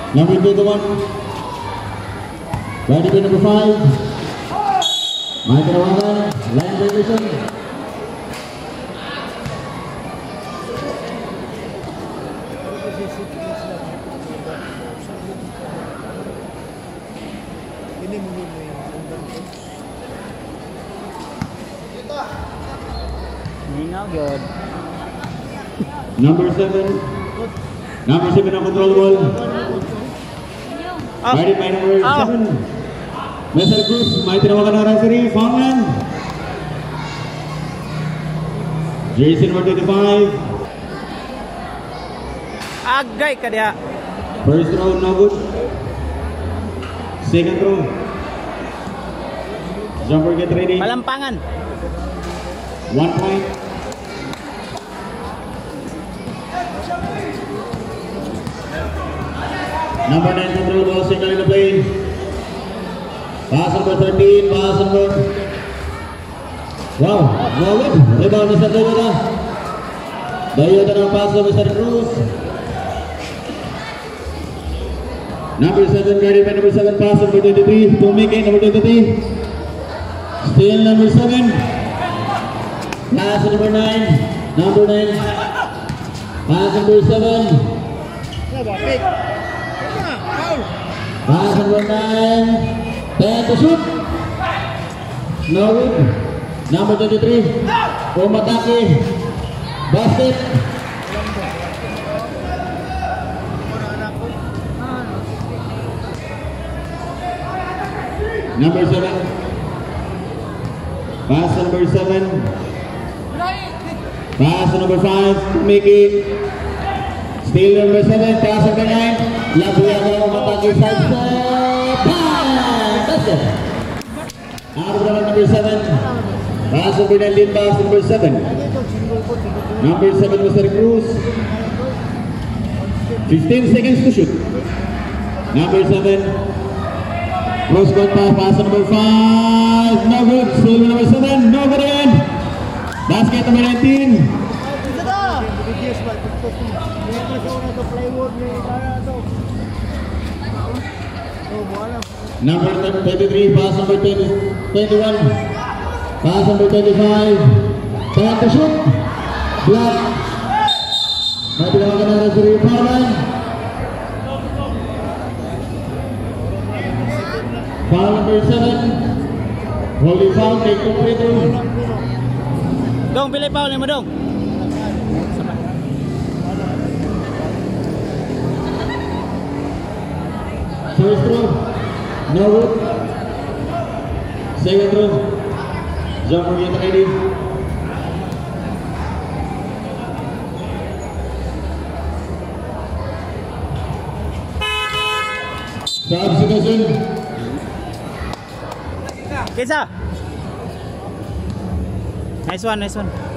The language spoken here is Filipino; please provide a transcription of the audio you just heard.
Number 21. Ready to number 5. May tinawagan. Line violation. Good. Number 7. Number 7 ang control ball. Ready by number 7. Mr. Cruz, may tinawagan ng referee. Foul man. Jason number 25. Agay ka dia. First row, no good. Second row. Jumper get ready. Malampangan. 1 point. Number 9 control ball, single in the play. Pass number 13, pass number. Wow, no good. Rebound Mr. Toyota. Toyota ng pass to Mr. Cruz. Number 7, carry by number 7, pass number 23. To make it, number 23. Still number 7. Pass number 9. Number 9. Pass number 7. Pass number 9. 10 to shoot. No good. Number 23. Umatake. Basket. Number 7. Pass number 7. Pass number 5. Mickey. Still number 7. Pass number 9. Labuyaga umatake side step. Basket. Out of number 7. Pass number 9. Pass number 7. Number 7 Mr. Cruz. 15 seconds to shoot. Number 7. Cross court pass number 5. No good. Still number 7. No good again. Basket number 19. Number 23. Pass number 21. Pass number 25. 10 to shoot. Block. May tinawagan na referee foul line. Foul number 7. Holding foul, take 2 free throw. Dong, pilih foul ni mo dong. First throw, no good. Second throw, jumper get ready. Substitution. Kesa. Nice one, nice one.